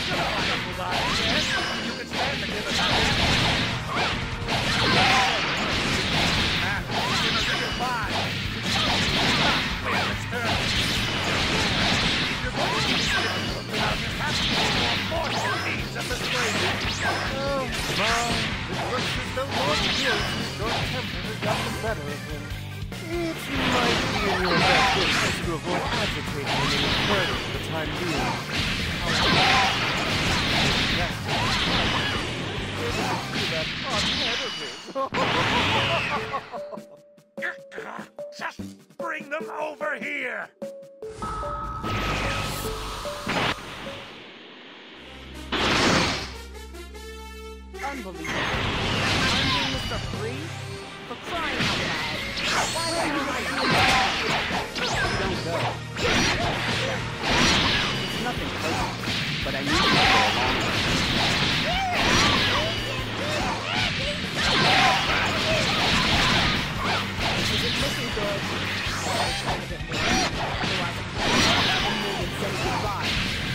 You can stand to give us a hand. Give us a goodbye. Wait, let's turn. You're going to need to without mishaps more teams at the stadium. Oh, Mom, it looks as though Lord Pearson's short temper has gotten the better of him. It might be in your best interest to avoid agitating him any further for the time being. Just bring them over here! Unbelievable. I'm doing this for free? For crying out loud. Why are you not doing that? Don't go. It's nothing personal, but I need you to go along with it. This isn't looking good. I'll try a bit more. Otherwise, I'm million saying goodbye.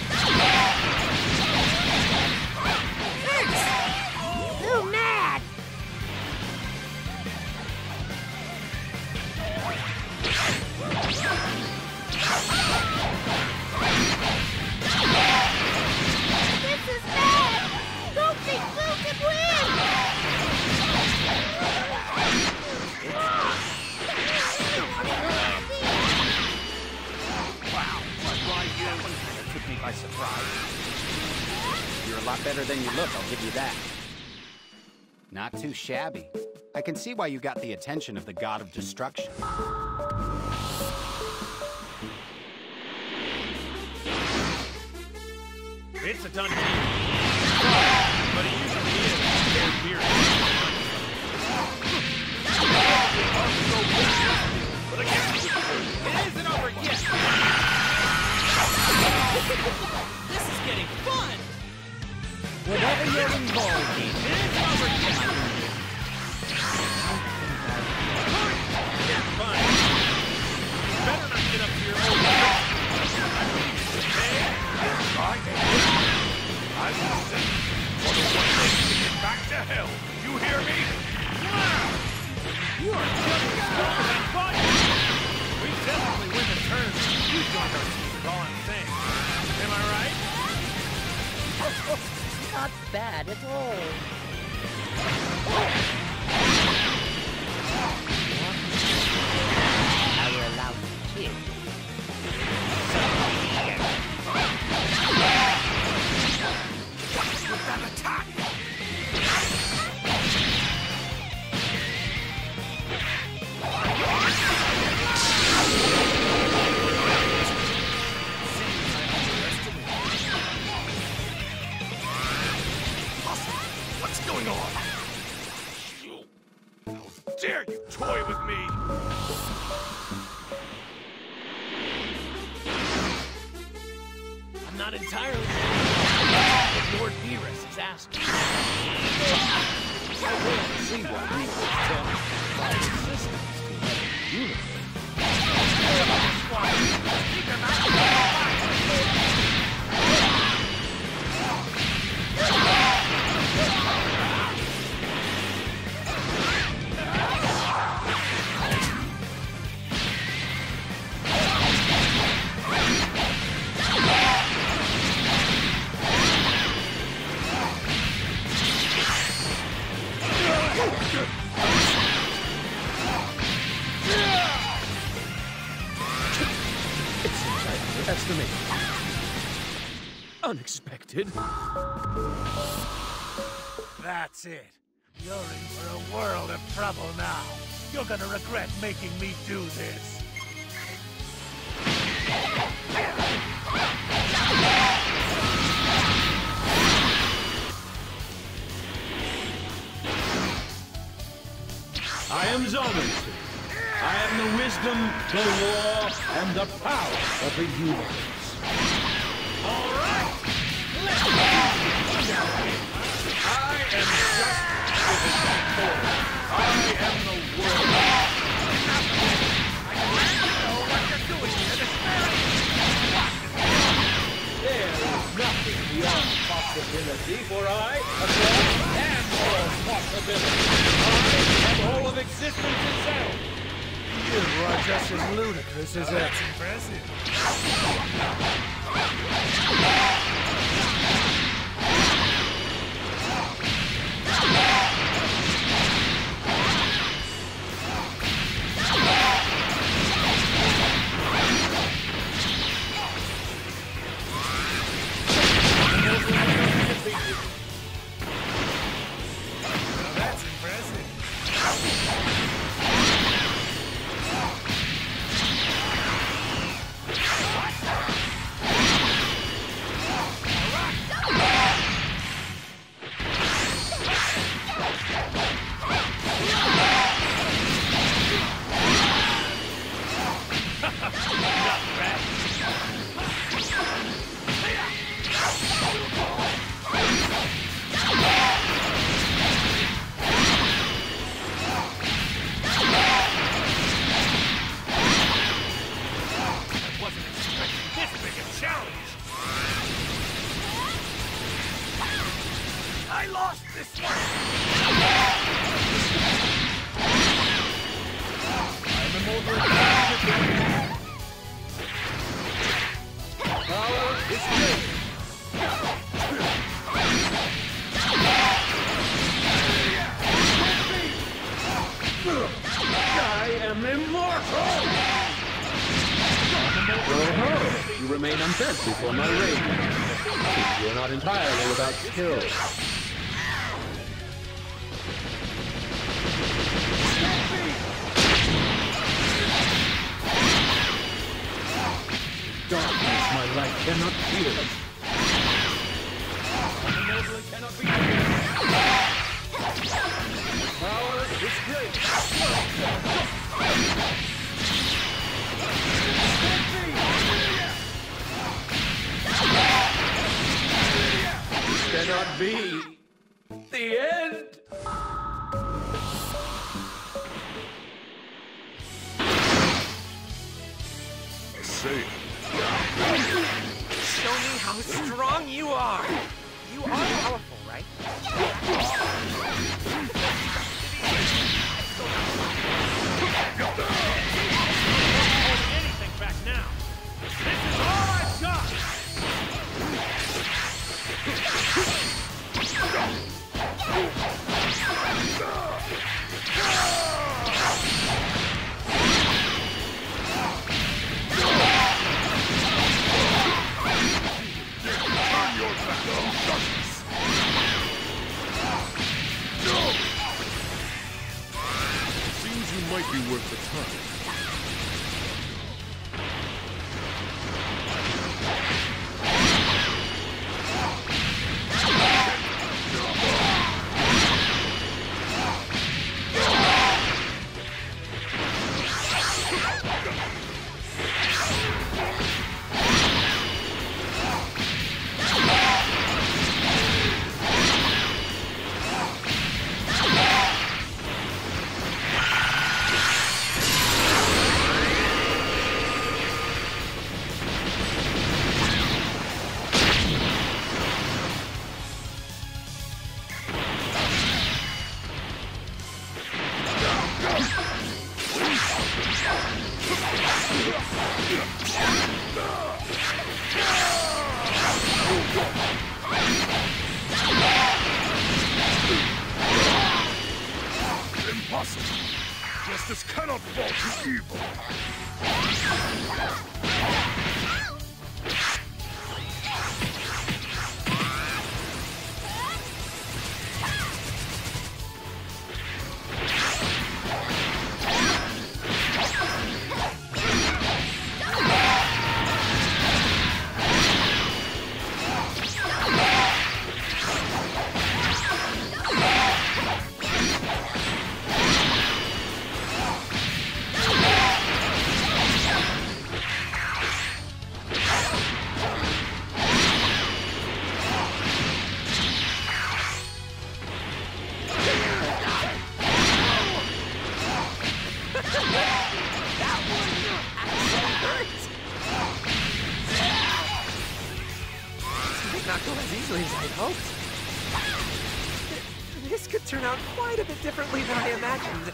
Too mad! This is bad! Don't think Blue can win! Wow, what are you? That took me by surprise. You're a lot better than you look, I'll give you that. Not too shabby. I can see why you got the attention of the God of Destruction. It's a done deal. But it usually is. They're weird. But again, it isn't over yet. This is getting fun. Whatever you're involved in, It isn't over yet. Fine. You better not get up to your own I will say, for the one thing to get back to hell. You hear me? Wow! You are just as strong as fun! We definitely win the turn. You joined our team is all I'm saying. Am I right? Not bad at all. now we're allowed to kill. With that attack! What's going on? You! How dare you toy with me! I'm not entirely sure what Lord Beerus is asking. I will see what he will tell me by resistance to another universe. Keep him out of the Estimate. Unexpected. That's it. You're in for a world of trouble now. You're gonna regret making me do this. I am Zonosu. I am the wisdom, the law, and the power of the universe. All right! Let's go! I am just giving my tour. I am the world. I can know what you're doing here. This very... There is nothing beyond possibility, for I, a god, am all possibility. I am all of existence itself. You are just as ludicrous as That's impressive. That's impressive. I lost this one! I'm immortal. Power is great. I am immortal! Oh, you remain unbent before my rage. You are not entirely without skill. Darkness my light cannot pierce. Cannot be power is great. This cannot be the end. Show me how strong you are. You are powerful, right? Anything back now. This is all I've got. Seems you might be worth the time. Impossible! Justice cannot fall to evil! might not go as easily as I'd hoped. This could turn out quite a bit differently than I imagined.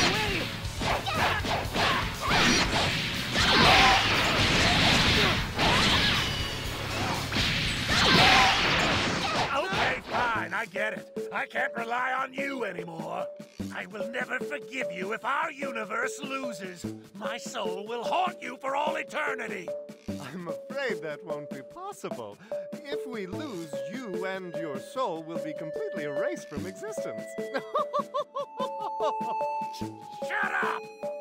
Okay, fine, I get it. I can't rely on you anymore. I will never forgive you if our universe loses. My soul will haunt you for all eternity. I'm afraid that won't be possible. If we lose, you and your soul will be completely erased from existence. Shut up!